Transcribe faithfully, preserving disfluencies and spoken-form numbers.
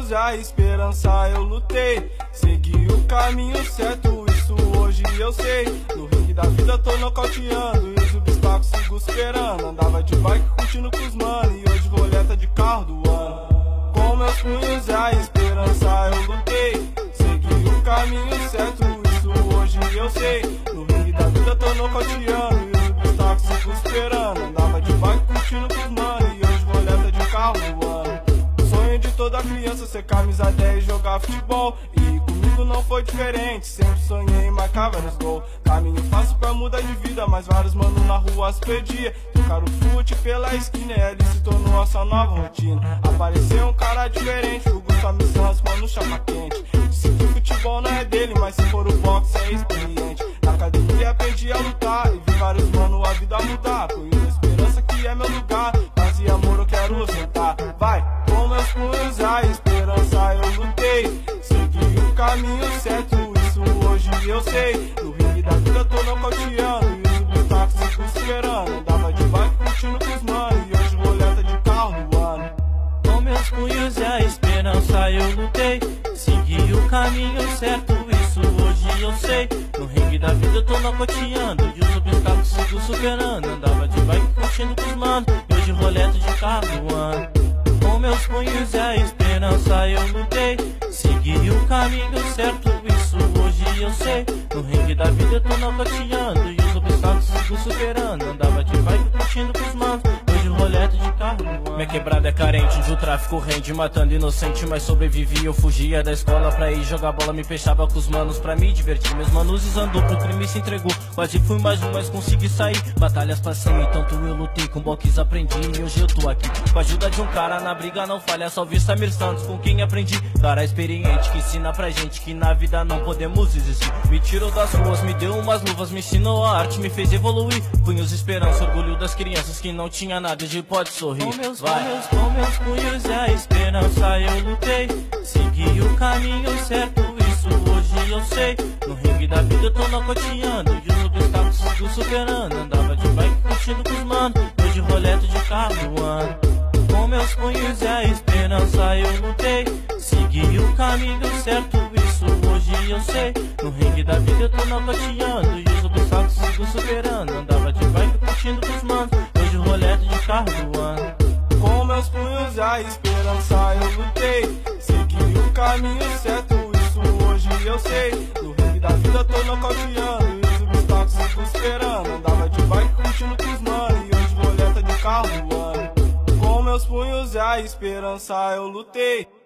punhos e a esperança eu lutei. Segui o caminho certo, isso hoje eu sei. No ringue da vida tô nocauteando e os obstáculos sigo superando. Andava de bike curtindo com os mano e hoje roleta de carro do ano. Com meus punhos e a esperança eu lutei. Segui o caminho certo, isso hoje eu sei. No ringue da vida tô nocauteando e os obstáculos sigo superando. Andava de bike curtindo com os mano e hoje roleta de carro do ano. Sonho de toda criança ser camisa dez e jogar futebol. E comigo não foi diferente, sempre sonhei em marcar vários gols. Caminho fácil pra mudar de vida, mas vários mano na rua se perdia. Tocar o fute pela esquina e ali se tornou nossa nova rotina. Apareceu um cara diferente, o Gusto a missão, as mano chama quente. Disse que o futebol não é dele, mas se for o boxe é experiente. Na academia aprendi a lutar e vi vários mano a vida mudar. Punho a esperança que é meu lugar, paz e amor eu quero sentar. Vai! Com meus punhos a esperança eu lutei. Segui o caminho certo, isso hoje eu sei. No ringue da vida tô nocauteando e os obstáculos sigo esperando. Andava de bike curtindo com os mano e hoje roleta de carro no ano. Com meus punhos e a esperança eu lutei. Segui o caminho certo, isso hoje eu sei. No ringue da vida eu tô nocauteando e os obstáculos sigo superando. Andava de bike curtindo com os mano e hoje roleta de carro no ano. Com meus punhos e a esperança eu lutei. Segui o caminho certo, isso hoje eu sei. No ringue da vida eu tô nocauteando e os obstáculos sigo superando. Andava de bike curtindo com os manos, hoje roleta de carro no ano. Minha quebrada é carente, onde o tráfico rende, matando inocente, mas sobrevivi. Eu fugia da escola pra ir jogar bola, me fechava com os manos pra me divertir. Meus manos desandou pro crime, se entregou. Quase fui mais um, mas consegui sair. Batalhas passei, tanto eu lutei, com box aprendi. E hoje eu tô aqui, com a ajuda de um cara na briga não falha. Salve Samir Santos, com quem aprendi. Cara experiente que ensina pra gente que na vida não podemos desistir. Me tirou das ruas, me deu umas luvas, me ensinou a arte, me fez evoluir. Punhos esperança, orgulho das crianças que não tinha nada de pode sorrir. Com meus, com meus, com meus punhos e a esperança eu lutei. Segui o caminho certo, isso hoje eu sei. No ringue da vida eu tô nocauteando e os obstáculos sigo superando. Andava de bike curtindo com os mano, hoje roleta de carro no ano. Com meus punhos e a esperança eu lutei. Segui o caminho certo, isso hoje eu sei. No ringue da vida eu tô nocauteando e os obstáculos sigo superando. Andava de bike curtindo com os manos, hoje roleta de carro do ano. Com meus punhos e a esperança eu lutei. Segui o caminho certo, isso hoje eu sei. No ringue da vida eu tô nocauteando e os obstáculos sigo superando. Andava de bike curtindo com os mano e hoje roleta de carro do ano. Com meus punhos e a esperança eu lutei.